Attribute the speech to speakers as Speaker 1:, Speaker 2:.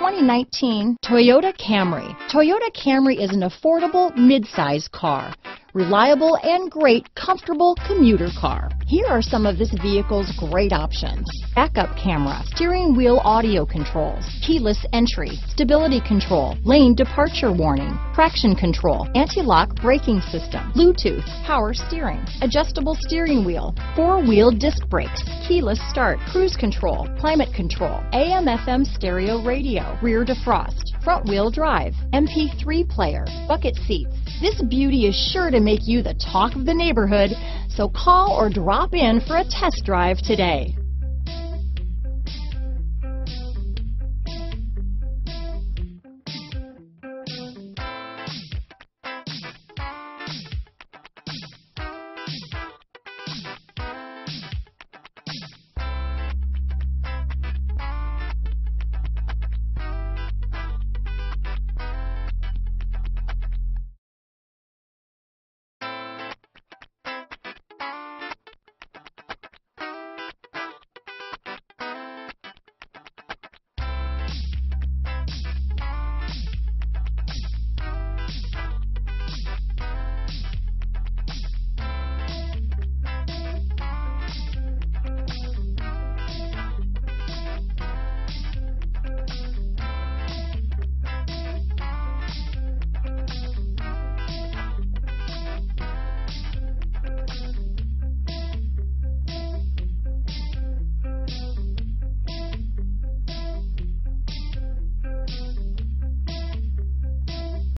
Speaker 1: 2019 Toyota Camry. Toyota Camry is an affordable mid-size car. Reliable and great comfortable commuter car. Here are some of this vehicle's great options: backup camera, steering wheel audio controls, keyless entry, stability control, lane departure warning, traction control, anti-lock braking system, Bluetooth, power steering, adjustable steering wheel, four-wheel disc brakes, keyless start, cruise control, climate control, AM/FM stereo radio, rear defrost, front wheel drive, MP3 player, bucket seats. This beauty is sure to make you the talk of the neighborhood, so call or drop in for a test drive today.